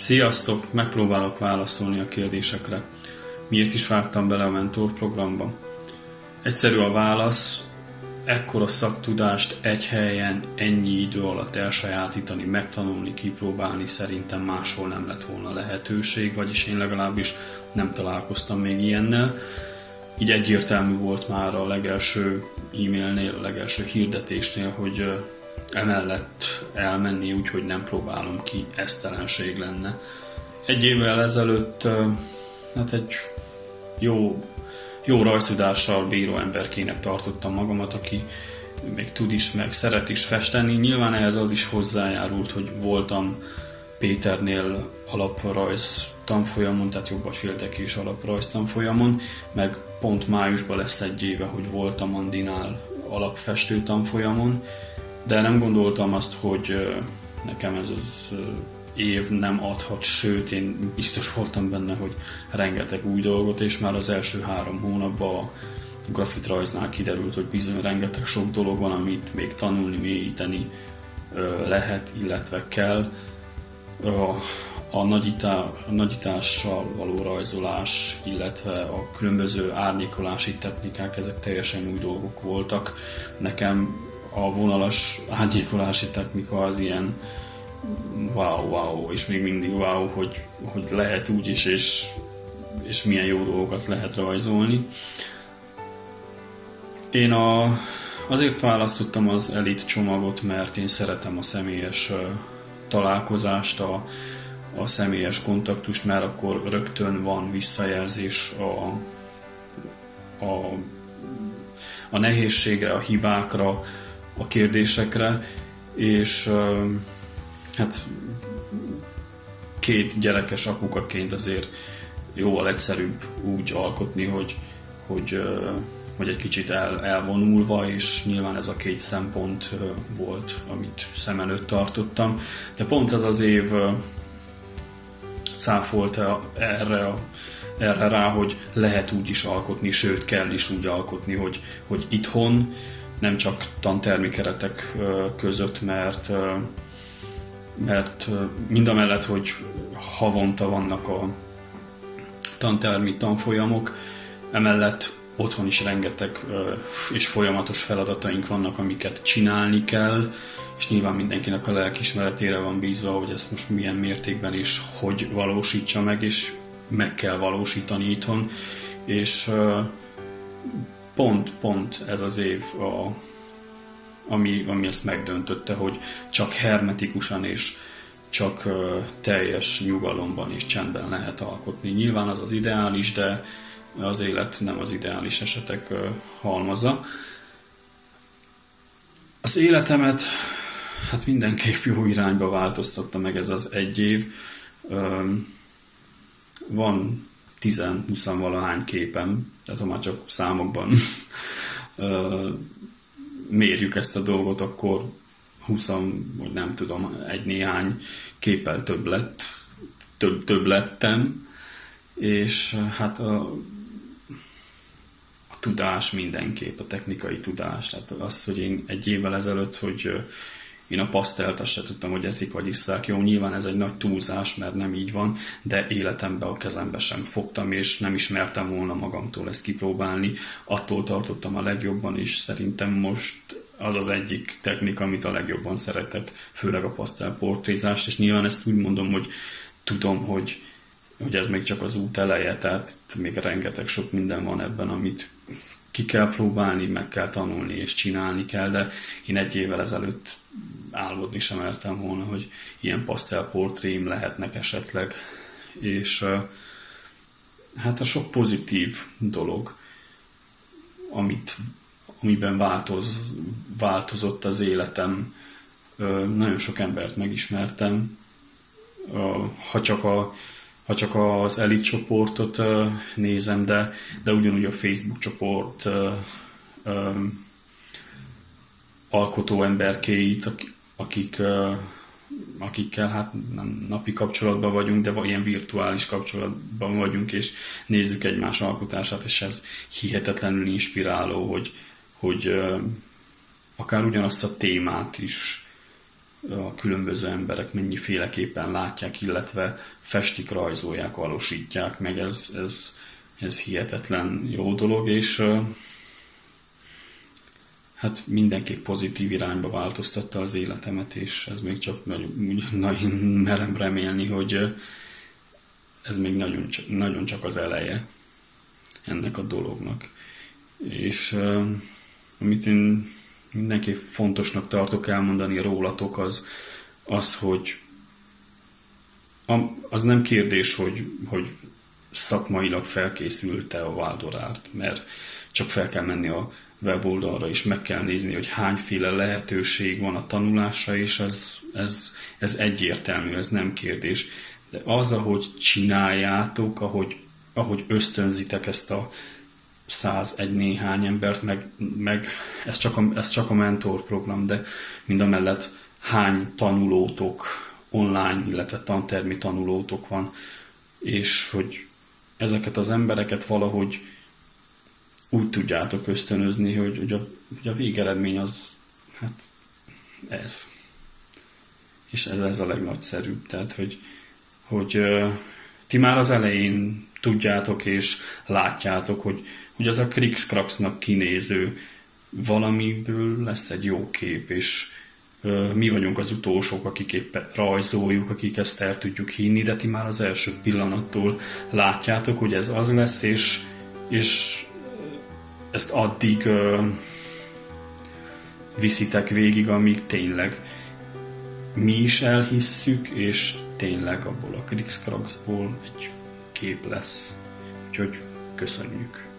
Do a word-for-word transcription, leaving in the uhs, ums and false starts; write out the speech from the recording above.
Sziasztok! Megpróbálok válaszolni a kérdésekre. Miért is vágtam bele a mentor programba? Egyszerű a válasz, ekkora szaktudást egy helyen, ennyi idő alatt elsajátítani, megtanulni, kipróbálni szerintem máshol nem lett volna lehetőség, vagyis én legalábbis nem találkoztam még ilyennel. Így egyértelmű volt már a legelső e-mailnél, a legelső hirdetésnél, hogy emellett elmenni, úgyhogy nem próbálom ki, esztelenség lenne. Egy évvel ezelőtt hát egy jó, jó rajztudással bíró emberkének tartottam magamat, aki még tud is, meg szeret is festeni. Nyilván ehhez az is hozzájárult, hogy voltam Péternél alaprajz tanfolyamon, tehát jobb vagy féltekés alaprajz tanfolyamon, meg pont májusban lesz egy éve, hogy voltam Andinál alapfestő tanfolyamon, de nem gondoltam azt, hogy nekem ez az év nem adhat, sőt én biztos voltam benne, hogy rengeteg új dolgot, és már az első három hónapban a grafitrajznál kiderült, hogy bizony rengeteg sok dolog van, amit még tanulni, mélyíteni lehet, illetve kell. A, a, nagyítá, a nagyítással való rajzolás, illetve a különböző árnyékolási technikák, ezek teljesen új dolgok voltak. Nekem a vonalas árnyékolási technika az ilyen wow, wow, és még mindig wow, hogy, hogy lehet úgy is, és, és milyen jó dolgokat lehet rajzolni. Én a, azért választottam az Elite csomagot, mert én szeretem a személyes uh, találkozást, a, a személyes kontaktust, mert akkor rögtön van visszajelzés a, a, a nehézségre, a hibákra, a kérdésekre, és uh, hát két gyerekes apukaként azért jóval egyszerűbb úgy alkotni, hogy, hogy, uh, hogy egy kicsit el, elvonulva, és nyilván ez a két szempont uh, volt, amit szem előtt tartottam. De pont ez az év uh, cáfolta erre, a, erre rá, hogy lehet úgy is alkotni, sőt kell is úgy alkotni, hogy, hogy itthon, nem csak tantermi keretek között, mert, mert mindamellett, hogy havonta vannak a tantermi tanfolyamok, emellett otthon is rengeteg és folyamatos feladataink vannak, amiket csinálni kell, és nyilván mindenkinek a lelkiismeretére van bízva, hogy ezt most milyen mértékben és hogy valósítsa meg, és meg kell valósítani itthon, és Pont, pont ez az év, a, ami, ami ezt megdöntötte, hogy csak hermetikusan és csak uh, teljes nyugalomban és csendben lehet alkotni. Nyilván az az ideális, de az élet nem az ideális esetek uh, halmaza. Az életemet hát mindenképp jó irányba változtatta meg ez az egy év. Um, van tíz-húsz-valahány képem, tehát ha már csak számokban mérjük ezt a dolgot, akkor húsz, vagy nem tudom, egy-néhány képpel több lett, több, több lettem, és hát a, a tudás mindenképp, a technikai tudás, tehát az, hogy én egy évvel ezelőtt, hogy én a pasztelt, azt se tudtam, hogy eszik vagy isszák. Jó, nyilván ez egy nagy túlzás, mert nem így van, de életemben a kezembe sem fogtam, és nem ismertem volna magamtól ezt kipróbálni. Attól tartottam a legjobban, és szerintem most az az egyik technika, amit a legjobban szeretek, főleg a pasztelportrézás, és nyilván ezt úgy mondom, hogy tudom, hogy, hogy ez még csak az út eleje, tehát még rengeteg sok minden van ebben, amit ki kell próbálni, meg kell tanulni, és csinálni kell, de én egy évvel ezelőtt álmodni sem mertem volna, hogy ilyen pasztelportrém lehetnek esetleg, és hát a sok pozitív dolog, amit, amiben változ, változott az életem, nagyon sok embert megismertem, ha csak a Ha csak az Elite csoportot uh, nézem, de, de ugyanúgy a Facebook csoport uh, um, alkotó emberkéit, akik, uh, akikkel hát nem napi kapcsolatban vagyunk, de ilyen virtuális kapcsolatban vagyunk, és nézzük egymás alkotását, és ez hihetetlenül inspiráló, hogy, hogy uh, akár ugyanazt a témát is a különböző emberek mennyiféleképpen látják, illetve festik, rajzolják, valósítják meg. Ez, ez, ez hihetetlen jó dolog, és hát mindenképp pozitív irányba változtatta az életemet, és ez még csak nagyon, nagyon merem remélni, hogy ez még nagyon, nagyon csak az eleje ennek a dolognak. És uh, amit én mindenképp fontosnak tartok elmondani rólatok, az, az hogy az nem kérdés, hogy, hogy szakmailag felkészült-e a Waldorárt, mert csak fel kell menni a weboldalra, és meg kell nézni, hogy hányféle lehetőség van a tanulásra, és ez, ez, ez egyértelmű, ez nem kérdés. De az, ahogy csináljátok, ahogy, ahogy ösztönzitek ezt a százegy néhány embert, meg, meg ez, csak a, ez csak a mentor program, de mindamellett hány tanulótok online, illetve tantermi tanulótok van, és hogy ezeket az embereket valahogy úgy tudjátok ösztönözni, hogy, hogy, a, hogy a végeredmény az hát ez. És ez, ez a legnagyszerűbb. Tehát, hogy, hogy uh, ti már az elején tudjátok és látjátok, hogy, hogy az a Krikszkraksznak kinéző valamiből lesz egy jó kép, és uh, mi vagyunk az utolsók, akik éppen rajzoljuk, akik ezt el tudjuk hinni, de ti már az első pillanattól látjátok, hogy ez az lesz, és, és ezt addig uh, viszitek végig, amíg tényleg mi is elhisszük, és tényleg abból a Krikszkrakszból egy kép lesz. Úgyhogy köszönjük!